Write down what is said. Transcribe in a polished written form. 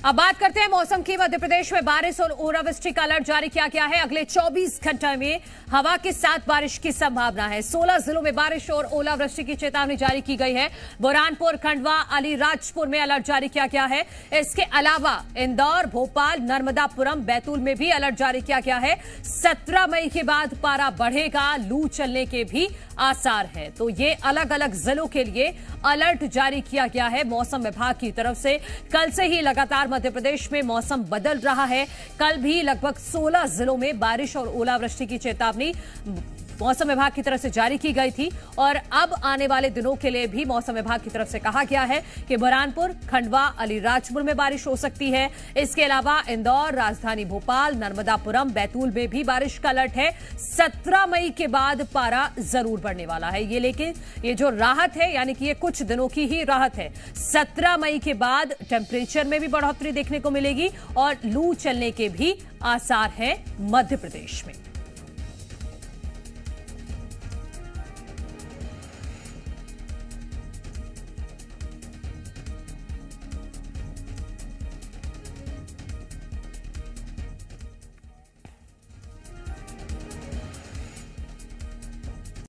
अब बात करते हैं मौसम की। मध्य प्रदेश में बारिश और ओलावृष्टि का अलर्ट जारी किया गया है। अगले 24 घंटे में हवा के साथ बारिश की संभावना है। 16 जिलों में बारिश और ओलावृष्टि की चेतावनी जारी की गई है। बुरहानपुर, खंडवा, अलीराजपुर में अलर्ट जारी किया गया है। इसके अलावा इंदौर, भोपाल, नर्मदापुरम, बैतूल में भी अलर्ट जारी किया गया है। 17 मई के बाद पारा बढ़ेगा, लू चलने के भी आसार है। तो ये अलग अलग जिलों के लिए अलर्ट जारी किया गया है मौसम विभाग की तरफ से। कल से ही लगातार मध्य प्रदेश में मौसम बदल रहा है। कल भी लगभग 16 जिलों में बारिश और ओलावृष्टि की चेतावनी मौसम विभाग की तरफ से जारी की गई थी और अब आने वाले दिनों के लिए भी मौसम विभाग की तरफ से कहा गया है कि बुरहानपुर, खंडवा, अलीराजपुर में बारिश हो सकती है। इसके अलावा इंदौर, राजधानी भोपाल, नर्मदापुरम, बैतूल में भी बारिश का अलर्ट है। 17 मई के बाद पारा जरूर बढ़ने वाला है ये, लेकिन ये जो राहत है यानी कि ये कुछ दिनों की ही राहत है। 17 मई के बाद टेम्परेचर में भी बढ़ोतरी देखने को मिलेगी और लू चलने के भी आसार है मध्य प्रदेश में।